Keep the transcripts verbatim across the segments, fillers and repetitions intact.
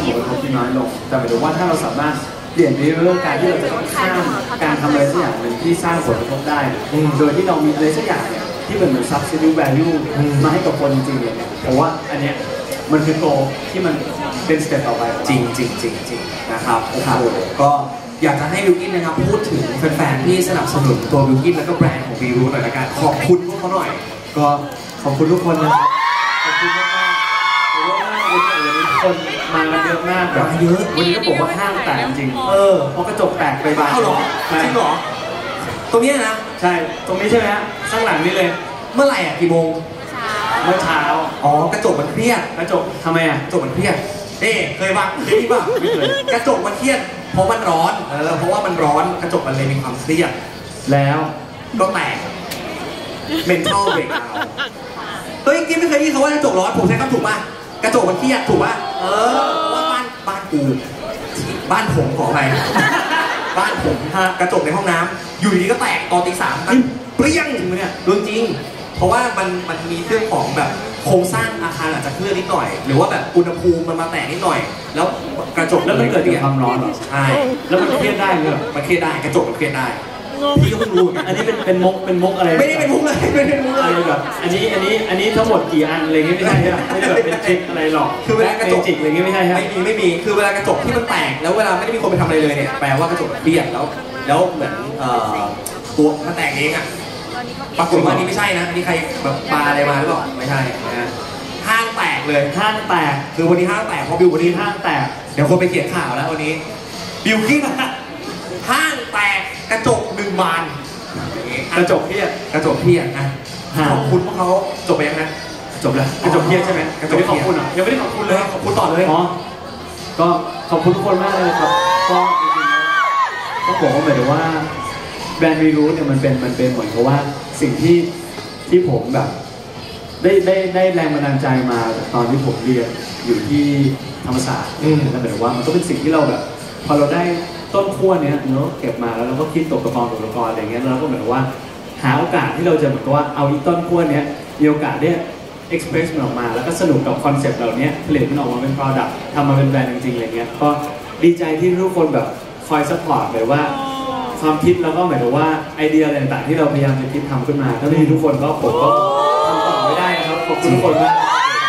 ผลกระทบที่น้อยลงแต่หมายถึงว่าถ้าเราสามารถเปลี่ยนในเรื่องการที่เราจะต้องข้ามการทำอะไรสักอย่างหนึ่งที่สร้างผลกระทบได้โดยที่เรามีอะไรสักอย่างเนี่ยที่เป็นเหมือน substitute value มาให้กับคนจริงๆเนี่ยผมว่าอันเนี้ยมันคือโกที่มันเป็นสเต็ปต่อไปจริงจริงจริงจริงนะครับโอ้โหก็อยากจะให้บิวกิ้นนะครับพูดถึงแฟนๆที่สนับสนุนตัวบิวกิ้นแล้วก็แบรนด์ของบีรูทหน่อยละกันขอบคุณพวกเขาหน่อยก็ขอบคุณทุกคนนะครับขอบคุณมากมากเพราะว่าวันนี้คนมากันเยอะมากแบบเยอะวันนี้ก็บอกว่าห้างแตกจริงเออเพราะกระจกแตกไปบานเอ้าหรอจริงหรอตรงนี้นะใช่ตรงนี้ใช่ไหมฮะข้างหลังนี่เลยเมื่อไหร่อ่ะกี่โมงเมื่อเช้าอ๋อกระจกมันเครียดกระจกทำไมอ่ะกระจกมันเครียดเอ๊เคยป่ะเคยป่ะไม่เคยกระจกมันเครียดเพราะมันร้อนเออเพราะว่ามันร้อนกระจกมันเลยมีความเครียดแล้วก็แตกเมนทัลเบรกเอาเฮ้ยกิ๊บไม่เคยได้ยินเขาว่ากระจกร้อนผมใช้คำถูกป่ะกระจกมันเครียดถูกป่ะเออเพราะว่าบ้านบ้านกูบ้านผมขออะไรบ้านผมกระจกในห้องน้ำอยู่ดีก็แตกตอนตีสามมันเปรี้ยงจริงไหมเนี่ยเรื่องจริงเพราะว่ามันมันมีเรื่องของแบบโครงสร้างอาคารอาจจะเคลื่อนนิดหน่อยหรือว่าแบบอุณหภูมิมันมาแตกนิดหน่อยแล้วกระจกแล้วมันเกิดจากความร้อนเหรอใช่แล้วมันเครียดได้เหรอมันเครียดได้กระจกมันเครียดได้พี่ก็เพิ่งรู้อันนี้เป็นเป็นมุกเป็นมุกอะไรไม่ได้เป็นมุกเลยไม่ได้เป็นมุกเลยแบบอันนี้อันนี้อันนี้ทั้งหมดกี่อันอะไรเงี้ยไม่ใช่ใช่ไหมไม่ได้แบบเป็นทริคอะไรหรอกคือเวลากระจกจิกอะไรเงี้ยไม่ใช่ใช่ไม่มีไม่มีคือเวลากระจกที่มันแตกแล้วเวลาไม่ได้มีคนไปทำอะไรเลยเนี่ยแปลว่ากระจกเครียดแล้วแล้วเหมือนเอ่อตัวมันแตกเองอ่ะปรากฏว่านี่ไม่ใช่นะนี่ใครแบบปาอะไรมาหรือเปล่าไม่ใช่นะห้างแตกเลยห้างแตกคือวันนี้ห้างแตกเพราะบิววันนี้ห้างแตกเดี๋ยวคนไปเขียนข่าวแล้ววันนี้บิวกิ้งห้างแตกกระจกหนึ่งบานกระจกเพี้ยกระจกเพี้ยนะขอบคุณพวกเขาจบไปยังไงจบแล้วกระจกเพี้ยใช่ไหมกระจกขอบคุณอ่ะยังไม่ได้ขอบคุณเลยขอบคุณต่อเลยอ๋อก็ขอบคุณทุกคนมากเลยครับก็จริงๆต้องบอกว่าหมายถึงว่าแบรนด์วีรูทเนี่ยมันเป็นมันเป็นเหมือนกับว่าสิ่งที่ที่ผมแบบได้ได้ได้แรงบันดาลใจมาตอนที่ผมเรียนอยู่ที่ธรรมศาสตร์แล้วหมายถึงว่ามันก็เป็นสิ่งที่เราแบบพอเราได้ต้นขั้วเนี้ยเนาะเก็บมาแล้วเราก็คิดตกตะกอนตกตะกอนอะไรเงี้ยแล้วก็เหมือนว่าหาโอกาสที่เราจะเหมือนกับว่าเอาอีต้นขั้วเนี้ยมีโอกาสได้ express มันออกมาแล้วก็สนุกกับคอนเซปต์เหล่านี้ผลิตมันออกมาเป็น product ทำมาเป็นแบรนด์จริงๆอะไรเงี้ยก็ดีใจที่ทุกคนแบบคอย support แบบว่าความคิดแล้วก็หมายถึงว่าไอเดียอะไรต่างๆที่เราพยายามจะคิดทำขึ้นมาถ้าไม่มีทุกคนก็ผมก็ทำต่อไม่ได้นะครับขอบคุณทุกคนมาก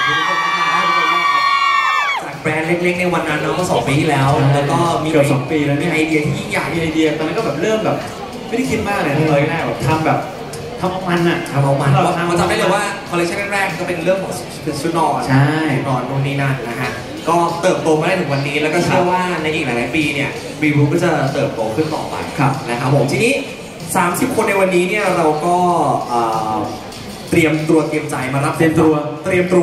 จากแบรนด์เล็กๆในวันนั้นเนาะก็สองปีที่แล้วแล้วก็มีเกือบสองปีแล้วมีไอเดียที่ยิ่งใหญ่มีไอเดียตอนนั้นก็แบบเริ่มแบบไม่ได้คิดมากเลยเลยแรกแบบทำแบบทำเอามันอะทำเอามันเราทำได้เลยว่าคอลเลคชันแรกๆก็เป็นเรื่องของชุดนอนใช่นอนนู่นนี่นั่นนะฮะก็เติบโตมาได้ถึงวันนี้แล้วก็เชื่อว่าในอีกหลายๆปีเนี่ยบีรูก็จะเติบโตขึ้นต่อไปนะครับผมทีนี้สามสิบคนในวันนี้เนี่ยเราก็เตรียมตัวเตรียมใจมารับเตรียมตัวเตรียมตัว